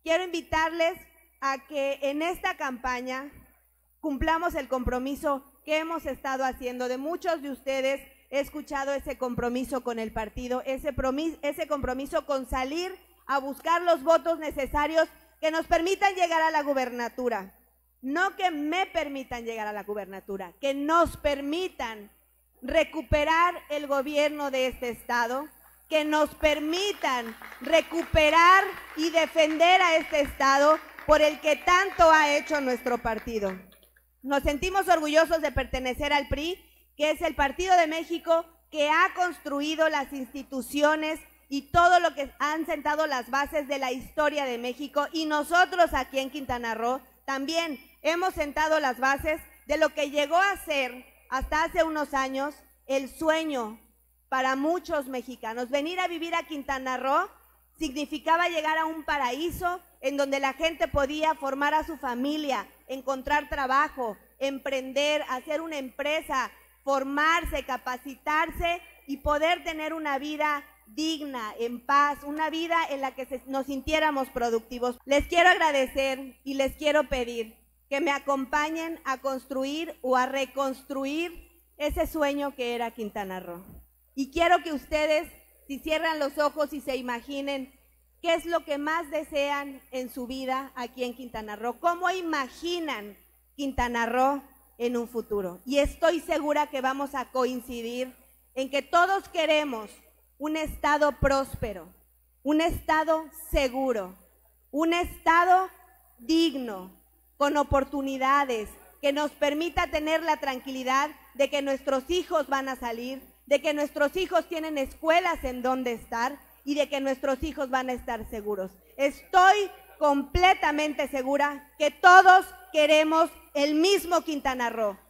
quiero invitarles a que en esta campaña cumplamos el compromiso que hemos estado haciendo. De muchos de ustedes he escuchado ese compromiso con el partido, ese compromiso con salir a buscar los votos necesarios que nos permitan llegar a la gubernatura. No que me permitan llegar a la gubernatura, que nos permitan recuperar el gobierno de este estado, que nos permitan recuperar y defender a este estado por el que tanto ha hecho nuestro partido. Nos sentimos orgullosos de pertenecer al PRI, que es el Partido de México que ha construido las instituciones y todo lo que han sentado las bases de la historia de México, y nosotros aquí en Quintana Roo también hemos sentado las bases de lo que llegó a ser hasta hace unos años el sueño para muchos mexicanos. Venir a vivir a Quintana Roo significaba llegar a un paraíso en donde la gente podía formar a su familia, encontrar trabajo, emprender, hacer una empresa, formarse, capacitarse y poder tener una vida digna, en paz, una vida en la que nos sintiéramos productivos. Les quiero agradecer y les quiero pedir que me acompañen a construir o a reconstruir ese sueño que era Quintana Roo. Y quiero que ustedes, si cierran los ojos y se imaginen qué es lo que más desean en su vida aquí en Quintana Roo, cómo imaginan Quintana Roo en un futuro. Y estoy segura que vamos a coincidir en que todos queremos un estado próspero, un estado seguro, un estado digno, con oportunidades, que nos permita tener la tranquilidad de que nuestros hijos van a salir, de que nuestros hijos tienen escuelas en donde estar y de que nuestros hijos van a estar seguros. Estoy completamente segura que todos queremos el mismo Quintana Roo,